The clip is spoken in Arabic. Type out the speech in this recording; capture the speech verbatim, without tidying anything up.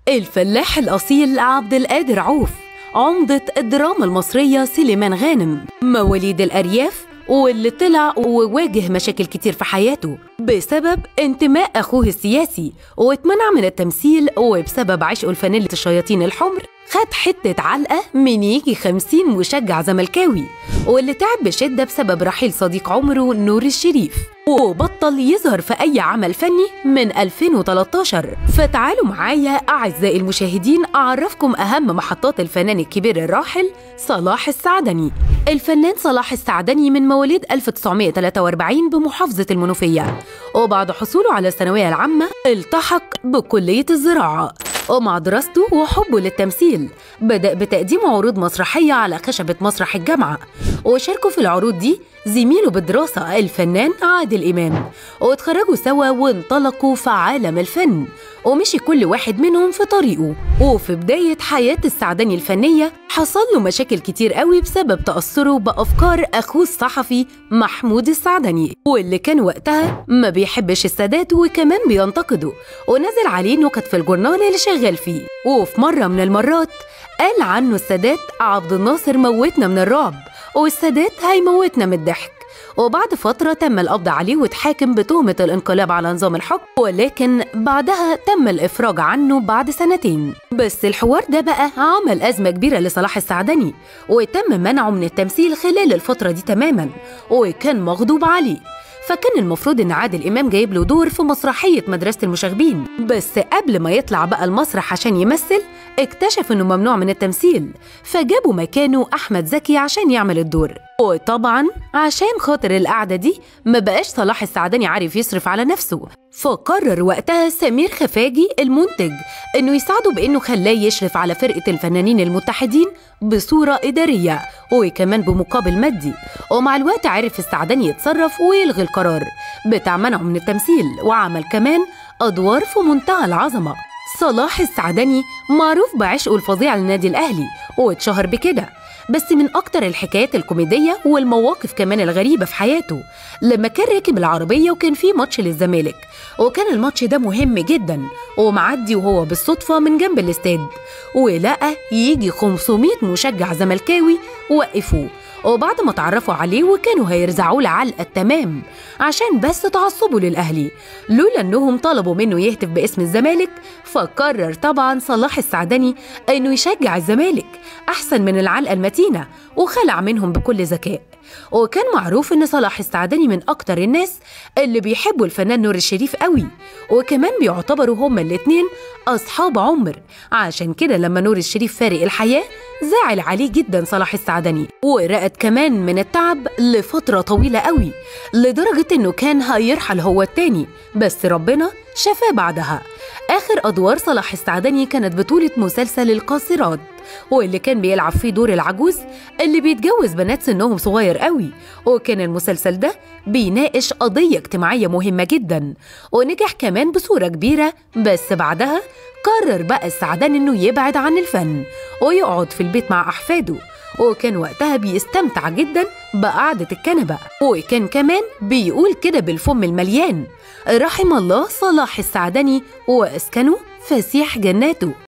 الفلاح الأصيل عبد القادر عوف، عمدة الدراما المصرية سليمان غانم، مواليد الأرياف واللي طلع وواجه مشاكل كتير في حياته بسبب انتماء أخوه السياسي، واتمنع من التمثيل وبسبب عشقه لفانيلة الشياطين الحمر خد حتة علقة من يجي خمسين مشجع زملكاوي، واللي تعب بشدة بسبب رحيل صديق عمره نور الشريف، وبطل يظهر في أي عمل فني من ألفين وتلتاشر. فتعالوا معايا أعزائي المشاهدين أعرفكم أهم محطات الفنان الكبير الراحل صلاح السعدني. الفنان صلاح السعدني من مواليد ألف وتسعمائة وثلاثة وأربعين بمحافظة المنوفية، وبعد حصوله على الثانوية العامة التحق بكلية الزراعة، ومع دراسته وحبه للتمثيل بدأ بتقديم عروض مسرحية على خشبة مسرح الجامعة، وشاركوا في العروض دي زميله بالدراسة الفنان عادل إمام، واتخرجوا سوا وانطلقوا في عالم الفن، ومشي كل واحد منهم في طريقه. وفي بداية حياة السعدني الفنية حصل له مشاكل كتير قوي بسبب تأثره بأفكار أخوه الصحفي محمود السعدني، واللي كان وقتها ما بيحبش السادات وكمان بينتقده، ونزل عليه نكت في الجورنال اللي شغال فيه. وفي مرة من المرات قال عنه السادات عبد الناصر موتنا من الرعب والسادات هيموتنا من الضحك. وبعد فترة تم القبض عليه واتحاكم بتهمة الانقلاب على نظام الحكم، ولكن بعدها تم الإفراج عنه بعد سنتين. بس الحوار ده بقى عمل أزمة كبيرة لصلاح السعدني، وتم منعه من التمثيل خلال الفترة دي تماما، وكان مغضوب عليه. فكان المفروض ان عادل امام جايب له دور في مسرحيه مدرسه المشاغبين، بس قبل ما يطلع بقى المسرح عشان يمثل اكتشف انه ممنوع من التمثيل، فجابوا مكانه احمد زكي عشان يعمل الدور. وطبعا عشان خاطر القعده دي ما بقاش صلاح السعدني عارف يصرف على نفسه، فقرر وقتها سمير خفاجي المنتج انه يساعده بانه خلاه يشرف على فرقه الفنانين المتحدين بصوره اداريه وكمان بمقابل مادي. ومع الوقت عرف السعدني يتصرف ويلغي القرار بتاع منعه من التمثيل، وعمل كمان ادوار في منتهى العظمه. صلاح السعدني معروف بعشقه الفظيع للنادي الاهلي واتشهر بكده، بس من أكتر الحكايات الكوميدية والمواقف كمان الغريبة في حياته لما كان راكب العربية وكان في ماتش للزمالك، وكان الماتش ده مهم جدا، ومعدي وهو بالصدفة من جنب الاستاد ولقى يجي خمسمائة مشجع زملكاوي وقفوه، وبعد ما تعرفوا عليه وكانوا هيرزعوا له علقة تمام عشان بس تعصبوا للأهلي، لولا أنهم طلبوا منه يهتف باسم الزمالك، فقرر طبعا صلاح السعدني أنه يشجع الزمالك أحسن من العلقة المتينة، وخلع منهم بكل ذكاء. وكان معروف ان صلاح السعدني من اكتر الناس اللي بيحبوا الفنان نور الشريف قوي، وكمان بيعتبروا هما الاتنين اصحاب عمر، عشان كده لما نور الشريف فارق الحياة زعل عليه جدا صلاح السعدني، ورقد كمان من التعب لفترة طويلة قوي، لدرجة انه كان هيرحل هو التاني، بس ربنا شفاه بعدها. اخر ادوار صلاح السعدني كانت بطولة مسلسل القاصرات، واللي كان بيلعب فيه دور العجوز اللي بيتجوز بنات سنهم صغير قوي، وكان المسلسل ده بيناقش قضية اجتماعية مهمة جدا، ونجح كمان بصورة كبيرة. بس بعدها قرر بقى السعداني انه يبعد عن الفن ويقعد في البيت مع احفاده، وكان وقتها بيستمتع جدا بقعدة الكنبة، وكان كمان بيقول كده بالفم المليان: رحم الله صلاح السعدني واسكنه فسيح جناته.